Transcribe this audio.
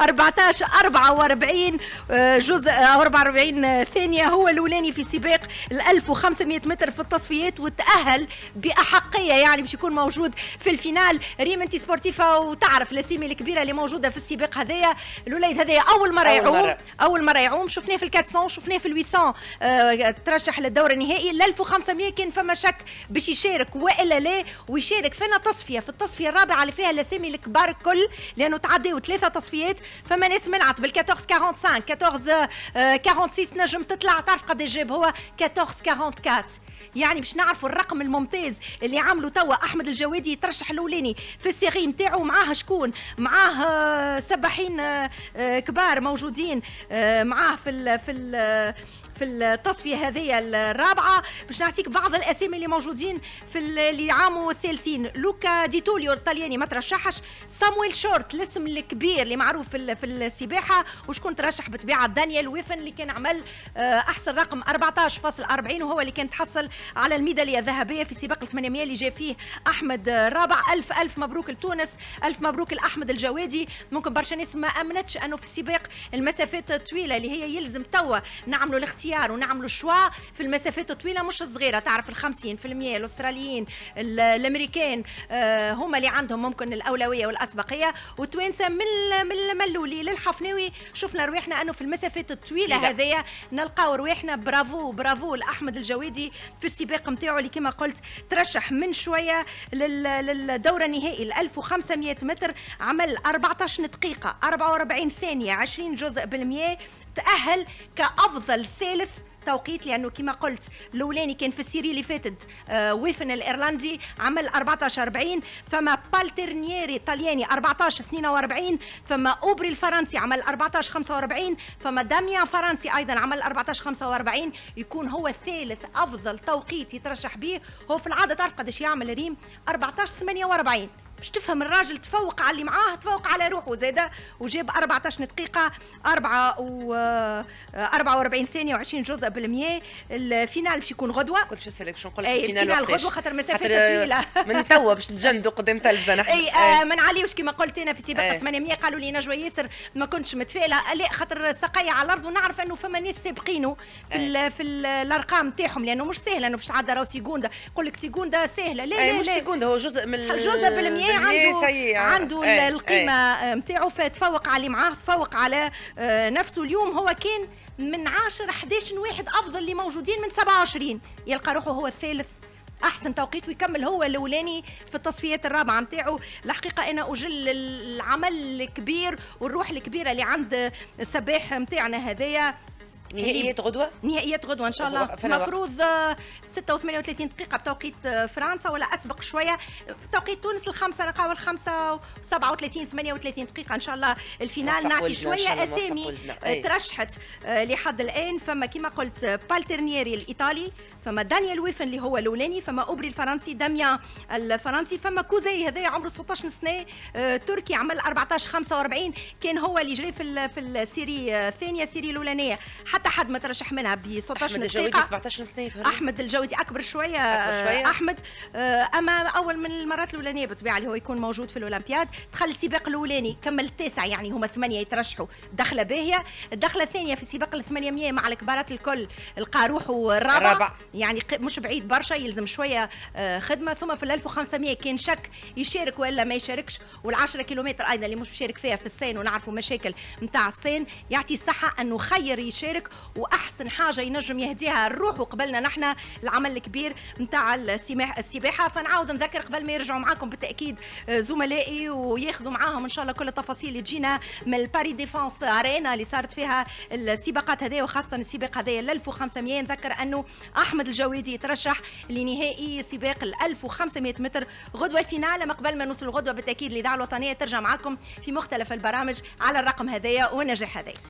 14 44 جزء 44 ثانيه هو الاولاني في سباق ال 1500 متر في التصفيات، وتاهل باحقيه يعني باش يكون موجود في الفينال. ريم انت سبورتيفه وتعرف الاسامي الكبيره اللي موجوده في السباق هذايا. الوليد هذايا اول مره يعوم، شفناه في ال 400 شفناه في ال 800 ترشح للدور النهائي. ال 1500 كان فما شك باش يشارك والا لا، ويشارك فينا تصفيه في التصفيه الرابعه اللي فيها الاسامي الكبار الكل، لانه تعداو 3 تصفيات. فما ناس منعت بال 14 45 14 46 نجم تطلع. تعرف قد جاب هو 14 44، يعني باش نعرفوا الرقم الممتاز اللي عملوا توا. احمد الجوادي يترشح الاولاني في السيري نتاعو، معاه شكون؟ معاه سباحين كبار موجودين معاه في التصفيه هذه الرابعه. باش نعطيك بعض الاسامي اللي موجودين في اللي عاموا 30. لوكا دي توليو الطلياني ما ترشحش. سامويل شورت الاسم الكبير اللي معروف في السباحه. وشكون ترشح بالطبيعه؟ دانيال ويفن اللي كان عمل احسن رقم 14.40، وهو اللي كان تحصل على الميداليه الذهبيه في سباق ال 800 اللي جا فيه احمد رابع. الف مبروك لتونس، الف مبروك لاحمد الجوادي. ممكن برشا ناس ما امنتش انه في سباق المسافات الطويله اللي هي يلزم توا نعملوا الاختيار ونعملوا الشوا في المسافات الطويله مش الصغيره. تعرف ال 50% الاستراليين الامريكان هما اللي عندهم ممكن الاولويه والاسبقيه، والتوانسه من الملولي للحفناوي شفنا رواحنا انه في المسافات الطويله هذيا نلقاو رواحنا. برافو لاحمد الجوادي في السباق نتاعو اللي كما قلت ترشح من شويه للدوره النهائي ال 1500 متر. عمل 14 دقيقه 44 ثانيه 20 جزء بالمية. تأهل كأفضل ثالث توقيت، لانه كما قلت الاولاني كان في السيري اللي فاتت ويفن الايرلندي عمل 14.40. فما بالترنييري الطلياني 14.42. فما اوبري الفرنسي عمل 14.45. فما داميان فرنسي ايضا عمل 14.45. يكون هو الثالث افضل توقيت يترشح به. هو في العاده تعرف قداش يعمل ريم؟ 14.48. باش تفهم الراجل تفوق على اللي معاه، تفوق على روحه زاده، وجاب 14 دقيقة 44 ثانية و20 جزء بالمية. الفينال باش يكون غدوة. كنت باش نسالك شنو نقول لك الفينال غدوة خاطر مسافات طويلة من توا باش نتجندوا قدام تلفزة نحن. ما نعليوش كما قلت انا في سباق 800 قالوا لي نجوى ياسر ما كنتش متفائلة. لا خاطر سقاية على الأرض، ونعرف أنه فما ناس سابقينه في الأرقام تاعهم، لأنه مش سهلة أنه باش تعدى راهو سيكوندا. يقول لك سيكوندا سهلة، لا مش سيكوندا، هو جزء من بالمية. عنده القيمه نتاعو، فتفوق على اللي معاه، تفوق على نفسه. اليوم هو كان من 10 11 واحد افضل اللي موجودين من 27، يلقى روحه هو الثالث احسن توقيت، ويكمل هو الاولاني في التصفيات الرابعه نتاعو. الحقيقه انا اجل العمل الكبير والروح الكبيره اللي عند السباح نتاعنا هذايا. نهائيات غدوه؟ نهائيات غدوه ان شاء الله. المفروض 6 و38 دقيقه بتوقيت فرنسا، ولا اسبق شويه بتوقيت تونس. الخمسه نلقاو 5 و37 38 دقيقه ان شاء الله. الفينال نعطي شويه اسامي ترشحت لحد الان. فما كما قلت بالترنييري الايطالي، فما دانيال ويفن اللي هو الاولاني، فما اوبري الفرنسي، داميان الفرنسي، فما كوزي هذا عمره 16 سنه تركي عمل 14.45. كان هو اللي جري في السيري الثانيه السيري الاولانيه، حتى حد ما ترشح منها ب 16 دقيقة. احمد الجوادي 17 سنة. احمد الجوادي اكبر شوية. احمد اما اول من المرات الاولانية بالطبيعة اللي هو يكون موجود في الاولمبياد. دخل السباق الاولاني كمل 9، يعني هما 8 يترشحوا، دخلة باهية. الدخلة الثانية في سباق ال 800 مع الكبارات الكل لقى روحه الرابع، يعني مش بعيد برشا، يلزم شوية خدمة. ثم في ال 1500 كان شك يشارك ولا ما يشاركش، وال10 كيلومتر ايضا اللي مش بيشارك فيها في الصين، ونعرفوا مشاكل نتاع الصين. يعطي الصحة انه خير يشارك، واحسن حاجه ينجم يهديها الروح وقبلنا نحن العمل الكبير نتاع السباحه. فنعاود نذكر قبل ما يرجعوا معاكم بالتاكيد زملائي وياخذوا معاهم ان شاء الله كل التفاصيل اللي تجينا من الباري ديفونس ارينا اللي صارت فيها السباقات هذه، وخاصه السباق هذا 1500. نذكر انه احمد الجوادي يترشح لنهائي سباق 1500 متر غدوه. الفينال ما قبل ما نوصل غدوه بالتاكيد الاذاعه الوطنيه ترجع معاكم في مختلف البرامج على الرقم هذايا والنجاح هذايا.